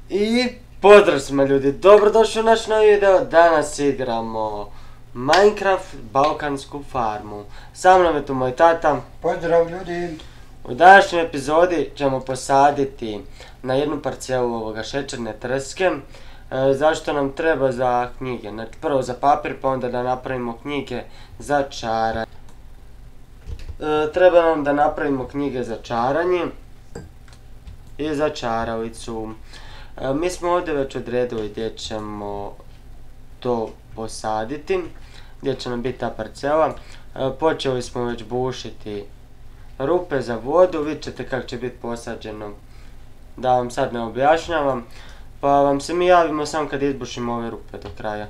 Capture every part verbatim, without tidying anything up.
I pozdrav svima ljudi, dobrodošli u naš novi video. Danas igramo Minecraft Balkansku farmu. Sa mnom je tu moj tata. Pozdrav ljudi. U današnjoj epizodi ćemo posaditi na jednu parcelu ovoga šećerne trske. E, zašto nam treba za knjige? Znači prvo za papir, pa onda da napravimo knjige za čaranje. E, treba nam da napravimo knjige za čaranje i za čaravicu. E, mi smo ovdje već odredili gdje ćemo to posaditi, gdje će nam biti ta parcela. E, počeli smo već bušiti rupe za vodu, vidjet ćete kako će biti posađeno, da vam sad ne objašnjavam, pa vam se mi javimo samo kad izbušimo ove rupe do kraja.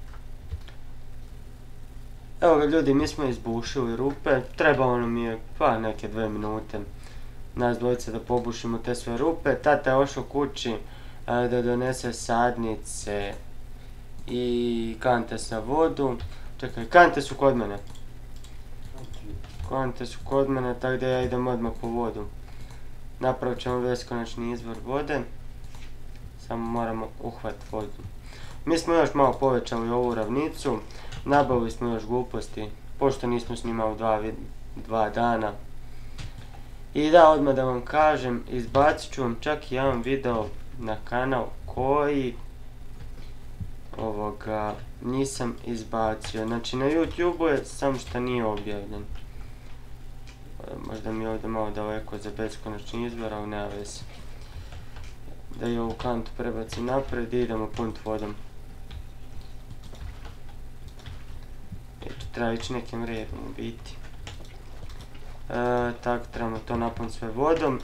Evo ga ljudi, mi smo izbušili rupe, trebalo nam je pa neke dve minute nas dvojice da pobušimo te sve rupe. Tata je ošao kući da donese sadnice i kante sa vodu. Čekaj, kante su kod mene. Kante su kod mene, tako da ja idem odmah po vodu. Napravit ćemo beskonačni izvor vode. Samo moramo uhvatiti vodu. Mi smo još malo povećali ovu ravnicu. Nabavili smo još gluposti, pošto nismo snimali dva, dva dana. I da, odmah da vam kažem, izbacit ću vam čak i jedan video na kanal koji ovoga nisam izbacio. Znači na YouTube je, samo što nije objavljen. Možda mi je ovdje malo daleko za beskonačni izvor, ali nema veze. Da i ovu kantu prebacim naprijed i idemo punit vodom. Eto, treba ići nekim redom u biti. E, tako, trebamo to napuniti sve vodom.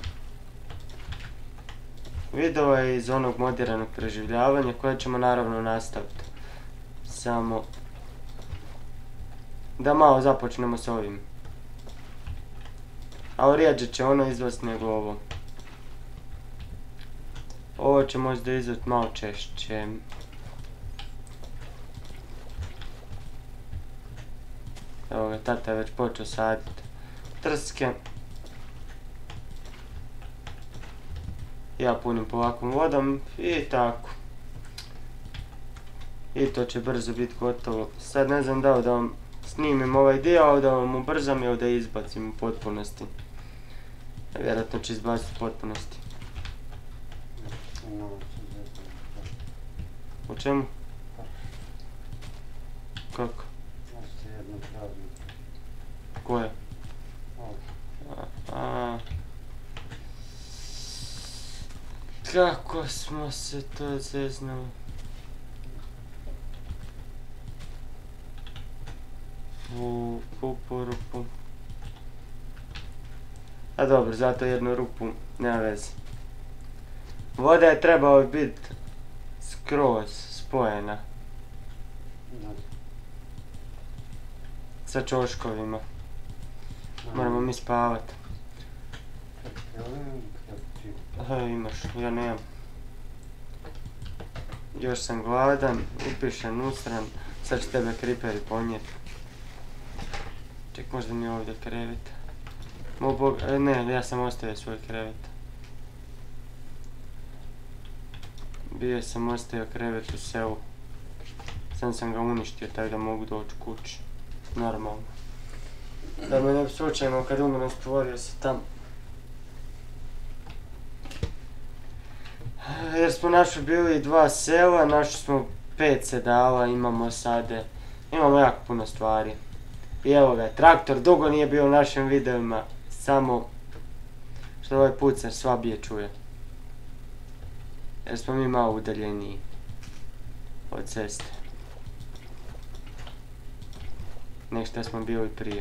Video je iz onog moderanog preživljavanja koje ćemo naravno nastaviti. Samo da malo započnemo s ovim. Ali rijeđe će ono izvesti nego ovo. Ovo će možda izvesti malo češće. Evo ga, tata je već počeo saditi trske. Ja punim polako vodom i tako. I to će brzo biti gotovo. Sad ne znam da li da vam snimim ovaj dio, ali da vam ubrzam ili da izbacim u potpunosti. Vjerojatno će izbaciti u potpunosti. U čemu? Kako? Koje? A, kako smo se to zeznali? U pupu rupu. A dobro, zato jednu rupu nema veze. Voda je trebala biti skroz spojena sa čoškovima. Moramo mi spavat. Aha, imaš, ja nemam. Još sam gladan, upišen, usran, sad će tebe kriperi ponijeti. Ček, možda mi je ovdje krevet. Moj bog, ne, ja sam ostavio svoj krevet. Bio sam ostavio krevet u selu. Sam sam ga uništio, tako da mogu doći kući. Normalno. Da me ne bi slučajno kad umrem stvorio se tam. Jer smo našli bili dva sela, našli smo pet sedala, imamo sade. Imamo jako puno stvari. I evo ga, traktor dugo nije bio u našim videima. Samo što ovaj pucar slabije čuje. Jer smo mi malo udaljeniji od ceste. Nek što smo bili prije.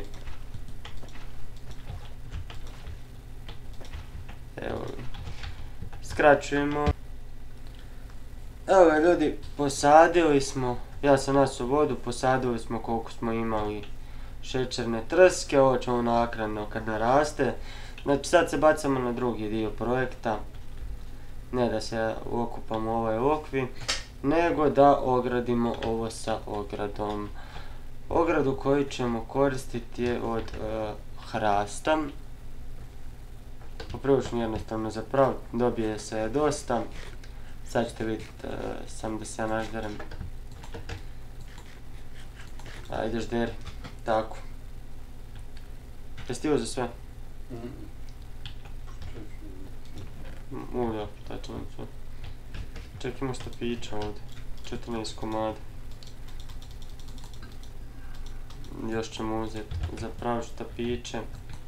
Evo, skraćujemo. Evo ga ljudi, posadili smo, ja sam nas u vodu, posadili smo koliko smo imali šećerne trske, ovo ćemo naknadno kad naraste. Znači sad se bacamo na drugi dio projekta, ne da se okupamo ovaj okvi, nego da ogradimo ovo sa ogradom. Ogradu koju ćemo koristiti je od uh, hrasta. Poprilično jednostavno zapravo, dobije se dosta. Sad ćete vidjeti, uh, sam da se ja nažderem. A ideš deri, tako. Jesi ti uzeo sve? U, da, tačno sve. Ček, ima štapića ovdje. četrnaest komada. Još ćemo uzeti za pravi štapiće.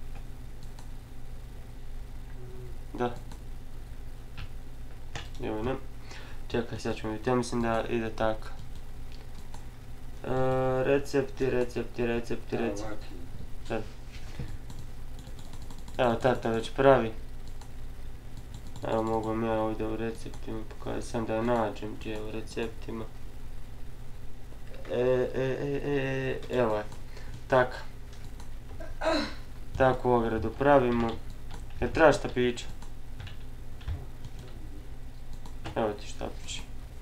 Da. Evo ne. Čekaj, sad ćemo vidjeti. Ja mislim da ide tako. Uh, recepti, recepti, recepti, recepti. Da. Evo, tata već pravi. Evo, mogu vam ja ovdje u receptima pokazati, sam da je nađem gdje je u receptima. E, e, e, e, evo je. Tak. Takvu ogradu pravimo. Jer treba štapića? Evo ti štapić.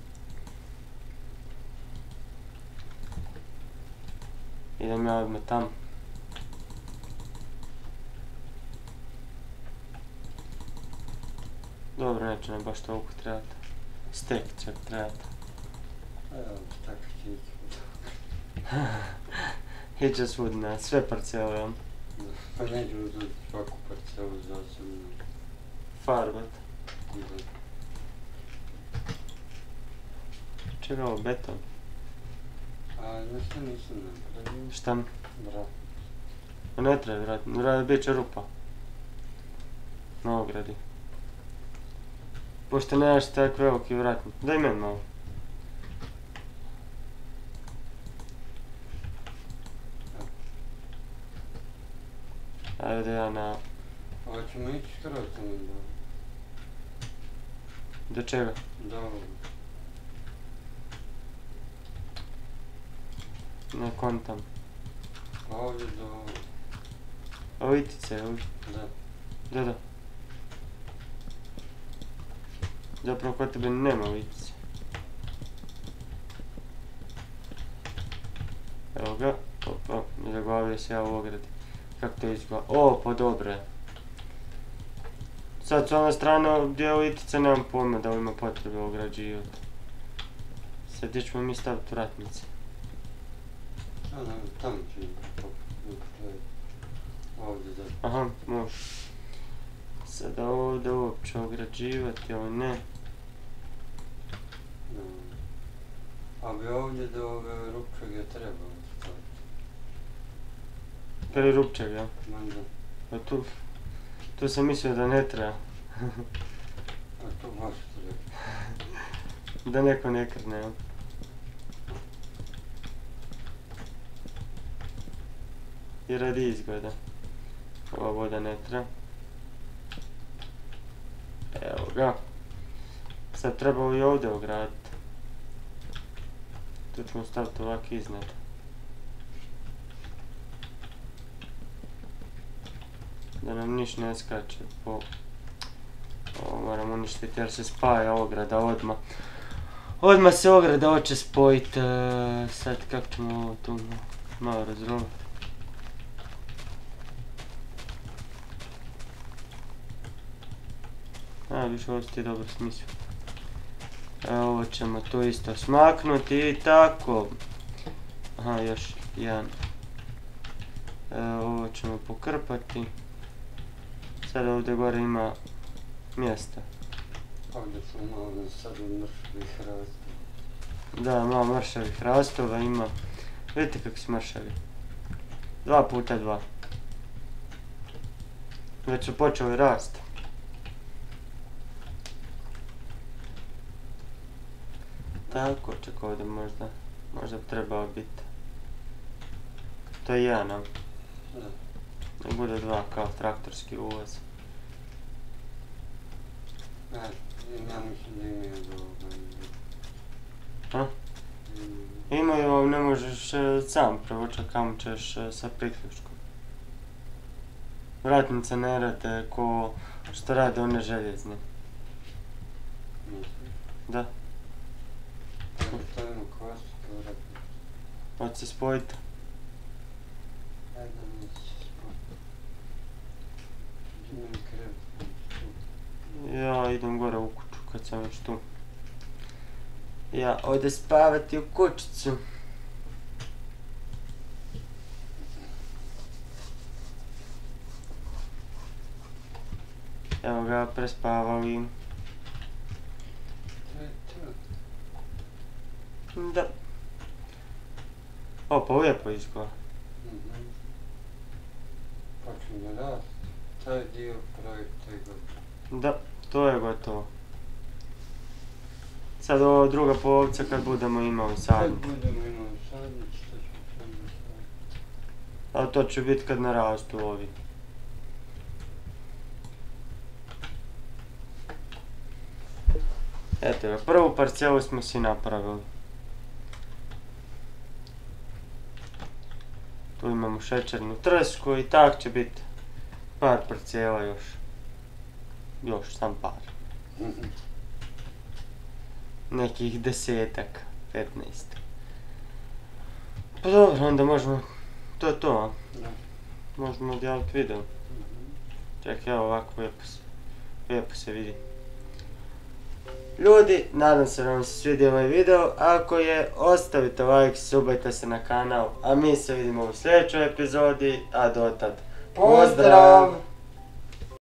Idem ja odmah tamo. Dobro, neće nam baš toliko trebati. Stek će trebati. Evo, tako će ići. Iće svud na sve parcele, jel? Pa neću uzeti svaku parcelu zasebno. Farbat. Čega ovo, beton? A nešto nisam napravio. Šta? Vrat. Ne treba vrat, vrat bit će rupa. Na ogradi. Pošto nemaš tak veliki vratnik. Daj meni malo. Ajde da ja na... Ovo ćemo ići skroz tamo do... Do čega? Do ovoga. Ne kontam. Ovdje do... Ovo itice, ovo... Da. Da, da. Zapravo kod tebe nema itice. Evo ga. Opa, zaglavio se ja u ogradi. Kako to izgleda? O, pa dobro je. Sad s ove strane gdje je ovo itice nemam pojma da ovo ima potrebe ograđivati. Sad gdje ćemo mi staviti vratnice. Ono, tamo ću ići. Ovdje da. Aha, može. Sada ovdje uopće ograđivati, ovo ne. A bi ovdje do ove rupčega trebalo staviti. Kada je rupčeg, ja? Manda. Pa tu... Tu sam mislio da ne treba. A to baš treba. Da neko ne krne, ja? I radi izgleda. Ova voda ne treba. Evo ga. Sad treba i ovdje ograditi. Tu ćemo staviti ovako iznad. Da nam niš ne skače po... Ovo moram uništiti jer se spaja ograda odmah. Odmah se ograda hoće spojit. Sad kako ćemo ovo tu malo razrovati. A, više ovo ti je dobro smisao. Ovo ćemo tu isto smaknuti i tako. Aha, još jedan. Ovo ćemo pokrpati. Sad ovdje gore ima mjesta. Ovdje su malo sad mršavih hrastova. Da, malo mršavih hrastova ima. Vidite kako su mršavi. Dva puta dva. Već su počeli rasti. Tako, ček ovdje možda, možda bi trebao biti. To je jedan, a? Da. Da bude dva kao traktorski uvoz. Ja, ja mislim da imaju do ovoga. A? Imaju, ali ne možeš e, sam provučati kamo ćeš e, sa priključkom. Vratnice ne rade ko što rade one željezne. Misliš? Da. Evo stavimo kvastike vratnice. Hoće se spojiti. Ajde da mi se spojiti. Gdje mi krevet? Ja idem gore u kuću kad sam već tu. ja ode spavati u kućicu. Evo ga, prespavali. To je to. Da. Opa, lijepo izgleda. Mhm. Počne da rast. Taj dio projekta je gotov. Da, to je gotovo. Sad ovo druga polovica kad budemo imali Kad sadnju. budemo imali sadnicu, što ćemo tamo saditi? Ali to će biti kad narastu ovi. Eto ga, prvu parcelu smo si napravili. Tu imamo šećernu trsku i tak će biti par parcela još. Još, sam par. Mhm. Nekih desetak, petnaest. Pa dobro, onda možemo, to je to, a? Da. Možemo odjaviti video. Mhm. Čekaj, evo ovako lijepo se, lijepo se vidi. Ljudi, nadam se da vam se svidio ovaj video. Ako je, ostavite like, subajte se na kanal, a mi se vidimo u sljedećoj epizodi, a dotad, pozdrav!